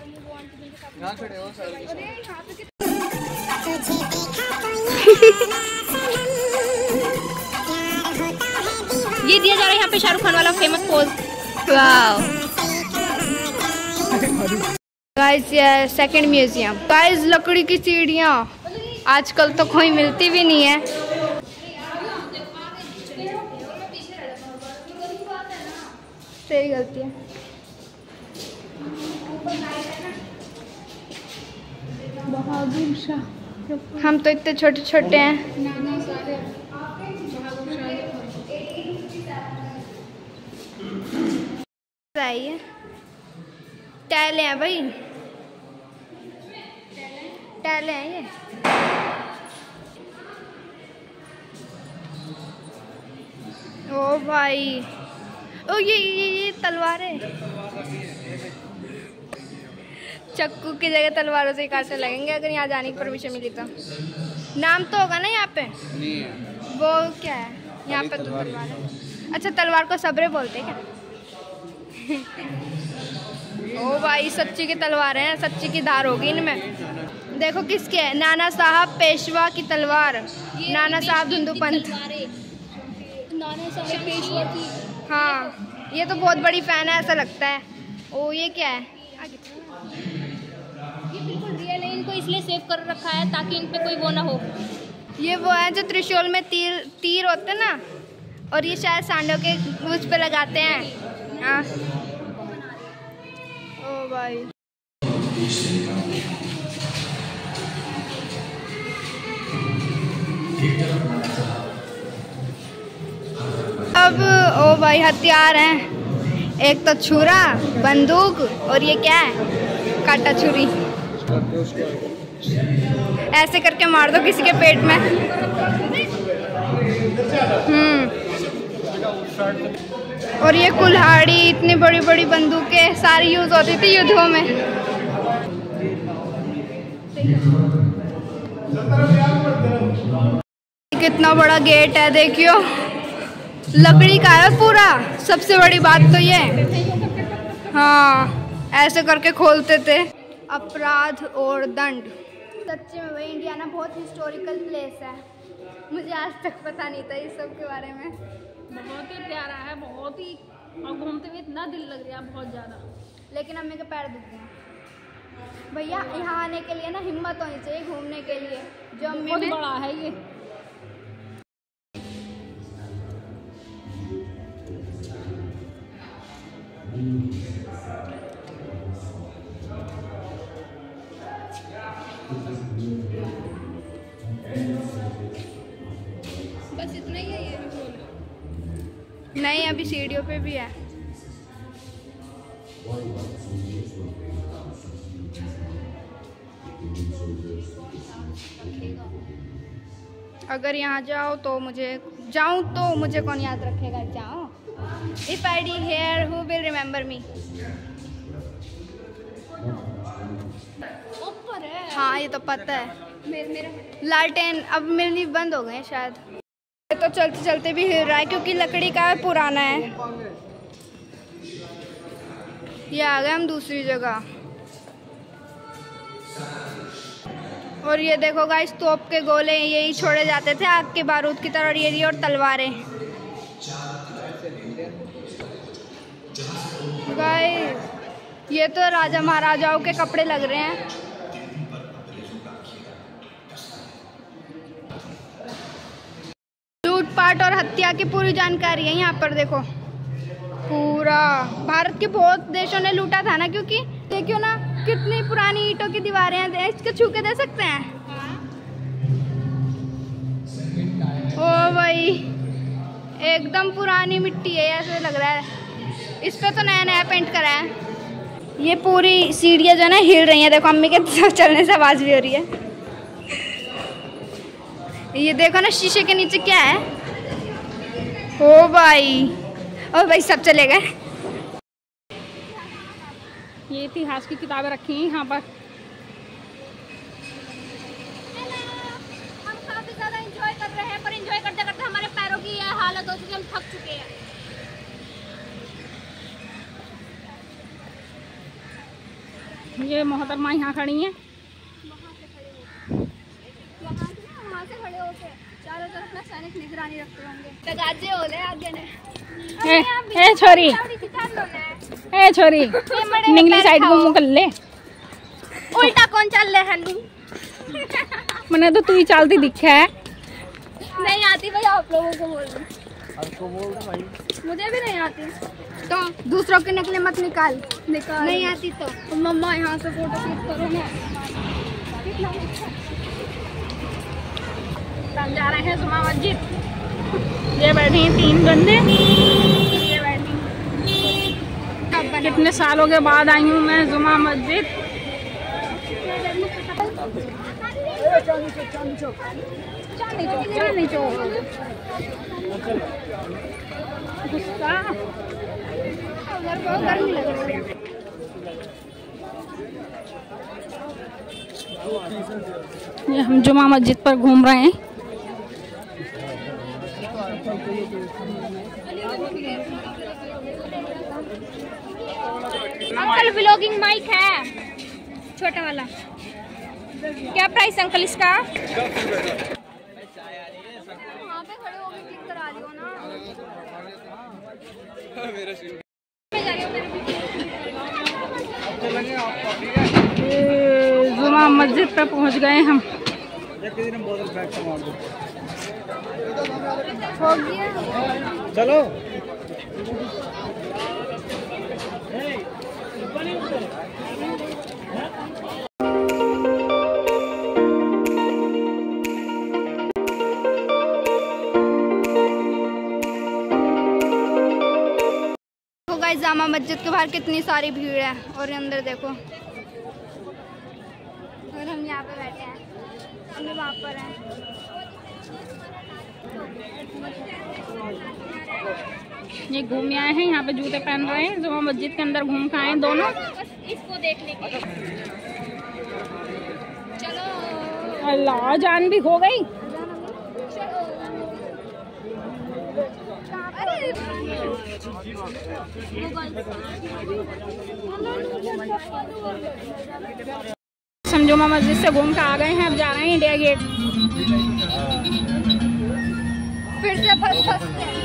यहाँ खड़े हो सर। ये दिया जा रहा है यहाँ पे शाहरुख खान वाला फेमस पोज। वाओ गाइस, ये सेकंड म्यूजियम। गाइस लकड़ी की सीढ़ियाँ आजकल तो कोई मिलती भी नहीं है। तेरी गलती है। बहादुर शाह। हम तो इतने छोटे छोटे हैं। आइए, टैले हैं भाई, टैले हैं ये। ओ भाई, ओ ये तलवार है। चक्कू की जगह तलवारों से काटने लगेंगे अगर यहाँ जाने की परमिशन मिली तो। नाम तो होगा ना यहाँ पे? नहीं है। वो क्या है यहाँ पे? तो तलवार है। अच्छा, तलवार को सबरे बोलते हैं क्या? ओ भाई, सच्ची की तलवार है, सच्ची की धार होगी इनमें। देखो किसके है? नाना साहब पेशवा की तलवार। नाना साहब धुंधु पंत। नाना साहब पेशवा की। हाँ, ये तो बहुत बड़ी फैन है ऐसा लगता है। ओ ये क्या है? ये बिल्कुल रियल है, इनको इसलिए सेव कर रखा है ताकि इन पे कोई वो ना हो। ये वो है जो त्रिशूल में तीर होते हैं ना, और ये शायद सांडों के मुझ पे लगाते हैं। हाँ। ओ भाई, अब ओ भाई हथियार हैं। एक तो छुरा, बंदूक, और ये क्या है? काटा छुरी। ऐसे करके मार दो किसी के पेट में। और ये कुल्हाड़ी, इतनी बड़ी बड़ी बंदूकें सारी यूज होती थी युद्धों में। कितना बड़ा गेट है देखियो, लकड़ी का है पूरा। सबसे बड़ी बात तो ये, हाँ ऐसे करके खोलते थे। अपराध और दंड। सच्ची में भाई इंडिया ना बहुत हिस्टोरिकल प्लेस है। मुझे आज तक पता नहीं था इस सब के बारे में। बहुत ही प्यारा है, बहुत ही, और घूमते हुए इतना दिल लग रहा है बहुत ज़्यादा। लेकिन अम्मी के पैर दुख गए भैया। यहाँ आने के लिए ना हिम्मत होनी चाहिए घूमने के लिए। जो अम्मी बहुत में बड़ा है ये। बस इतना ही है ये भी बोल। नहीं, अभी सीढ़ियों पे भी है। अगर यहाँ जाओ तो मुझे कौन याद रखेगा? जाओ। If I die here, who will remember me? ऊपर है। हाँ ये तो पता है। मेरा लालटेन अब मिलनी बंद हो गए शायद। ये तो चलते चलते भी हिल रहा है क्योंकि लकड़ी का है, पुराना है। ये आ गए हम दूसरी जगह। और ये देखो गाइस, तोप के गोले यही छोड़े जाते थे आग के बारूद की तरह। और ये और तलवारें गाइस, ये तो राजा महाराजाओं के कपड़े लग रहे हैं। लूटपाट और हत्या की पूरी जानकारी है यहाँ पर। देखो पूरा भारत के बहुत देशों ने लूटा था ना, क्योंकि देखियो ना कितनी पुरानी ईंटों की दीवारें हैं। इसको छू के दे सकते हैं? ओ भाई, एकदम पुरानी मिट्टी है ऐसे लग रहा है। इस पे तो नया नया पेंट करा है। ये पूरी सीढ़ियाँ जो है ना हिल रही हैं। देखो अम्मी के चलने से आवाज़ भी हो रही है। ये देखो ना शीशे के नीचे क्या है। ओ भाई सब चले गए। ये इतिहास की किताबें रखी हैं यहाँ पर। हम काफी ज्यादा एंजॉय कर रहे हैं, पर एंजॉय करते करते हमारे पैरों की यह हालत हो चुकी है। हम थक चुके हैं। ये मोहतरमा यहाँ खड़ी हैं। वहाँ से खड़े होके चारों तरफ ना सैनिक निगरानी रखते होंगे। तगाजे होले आगे ने। ए छोरी, ए छोरी, निगली साइड को मुँह कर ले। उल्टा कौन चल रहा है लू? मैंने तो तू ही चलती दिखा है। नहीं आती भाई, आप लोगों को बोल रही। भाई मुझे भी नहीं आती, तो दूसरों के नकलें मत निकाल। नहीं आती तो मम्मा यहाँ से फोटो क्लिक करो ना। हम जा रहे हैं जुमा मस्जिद। ये बैठे हैं 3 बंदे। ये बैठी, कितने सालों के बाद आई हूँ मैं जुमा मस्जिद। चांदनी चौक गुस्सा। गर्मी लग रही है। ये हम जुमा मस्जिद पर घूम रहे हैं। अंकल व्लॉगिंग माइक है छोटा वाला, क्या प्राइस अंकल इसका? वहाँ पे खड़े होके क्लिक करा लियो ना। जुमा मस्जिद पे पहुँच गए हम। चलो जामा मस्जिद के बाहर कितनी सारी भीड़ है, और अंदर देखो। और हम यहाँ पे बैठे हैं, हम वहाँ पर हैं। ये घूम आए हैं, यहाँ पे जूते पहन रहे हैं। जुमा मस्जिद के अंदर घूम के आए दोनों। इसको देखने के लिए चलो। अल्लाह, जान भी हो गई। हम जुमा मस्जिद से घूम के आ गए हैं, अब जा रहे हैं इंडिया गेट। फिर से फंसते हैं।